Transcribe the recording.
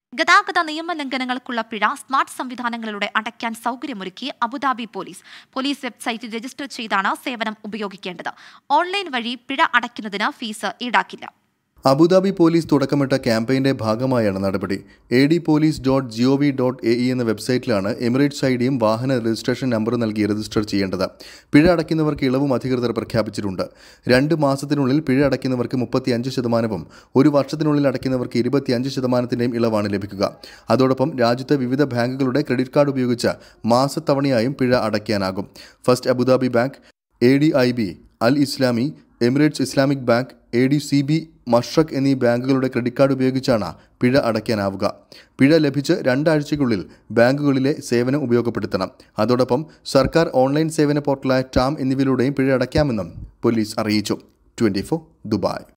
ഗതാഗത നിയമലംഘനങ്ങൾക്കുള്ള പിഴ സ്മാർട്ട് സംവിധാനങ്ങളിലൂടെ അടയ്ക്കാൻ സൗകര്യമൊരുക്കി അബുദാബി പോലീസ്. പോലീസ് വെബ്സൈറ്റിൽ രജിസ്റ്റർ ചെയ്താണ് സേവനം ഉപയോഗിക്കേണ്ടത്. ഓൺലൈൻ വഴി പിഴ അടയ്ക്കുന്നതിന് ഫീസ് ഈടാക്കില്ല. അബുദാബി പോലീസ് തുടക്കമിട്ട ക്യാമ്പയിന്റെ ഭാഗമായാണ് നടപടി. adpolice.gov.ae എന്ന വെബ്സൈറ്റിലാണ് എമിറേറ്റ്സ് ഐഡിയും വാഹന രജിസ്ട്രേഷൻ നമ്പറും നൽകി രജിസ്റ്റർ ചെയ്യേണ്ടത്. പിഴ അടയ്ക്കുന്നവർക്ക് ഇളവും അധികൃതർ പ്രഖ്യാപിച്ചിട്ടുണ്ട്. 2 മാസത്തിനുള്ളിൽ പിഴ അടയ്ക്കുന്നവർക്ക് 35%, 1 വർഷത്തിനുള്ളിൽ അടയ്ക്കുന്നവർക്ക് 25%-ന്റെയും ഇളവാണ് ലഭിക്കുക. അതോടൊപ്പം രാജ്യത്തെ വിവിധ ബാങ്കുകളുടെ ക്രെഡിറ്റ് കാർഡ് ഉപയോഗിച്ച് മാസത്തവണയായും പിഴ അടയ്ക്കാനാകും. First Abu Dhabi bank, ADIB, Al Islami, Emirates Islamic bank, ADCB, Mashreq എന്നീ ബാങ്കുകളുടെ ക്രെഡിറ്റ് കാർഡ് ഉപയോഗിച്ചാണ് പിഴ അടയ്ക്കാനാവുക. പിഴ ലഭിച്ച് 2 ആഴ്ചയ്ക്കുള്ളിൽ ബാങ്കുകളിലെ സേവനം ഉപയോഗപ്പെടുത്തണം. അതോടൊപ്പം സർക്കാർ ഓൺലൈൻ സേവന പോർട്ടലായ ടാം എന്നിവയിലൂടെയും പിഴ അടയ്ക്കാമെന്നും പോലീസ് അറിയിച്ചു. 24 ദുബായ്.